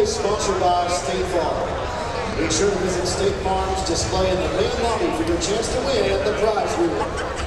is sponsored by State Farm. Make sure to visit State Farm's display in the main lobby for your chance to win at the prize wheel.